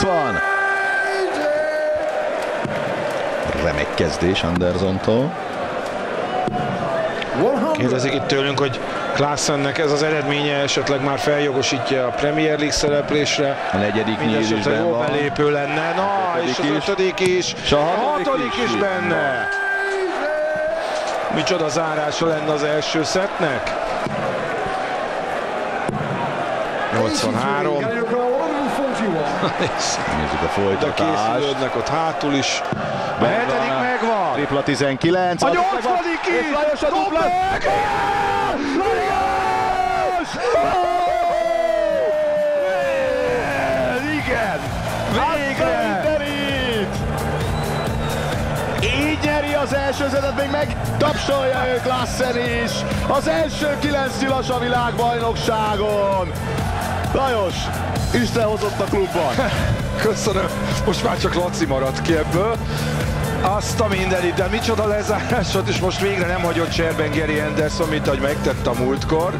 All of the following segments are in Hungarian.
80. Remek kezdés Andersontól. Kérdezik itt tőlünk, hogy Klaassennek ez az eredménye esetleg már feljogosítja a Premier League szereplésre. A negyedik Mindenesetre jó van. belépő lenne. Na, és az ötödik is. És a hatodik is benne. Micsoda zárása lenne az első szettnek. 83. Nézzük a De folytatást. készülődnek ott hátul is. A hetedik megvan. Tripla 19. A nyolcadik is. Lajos a dupla. Igen. Végre. Így nyeri az első zetet, még megtapsolja ő Klaassen is. Az első 9 nyilas a világbajnokságon. Lajos, Isten hozott a klubban. Köszönöm. Most már csak Laci maradt ki ebből. Azt a mindenit, de micsoda lezárásot, és most végre nem hagyott cserben Gary Anderson, mint ahogy megtette a múltkor.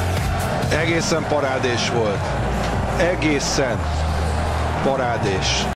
Egészen parádés volt. Egészen parádés.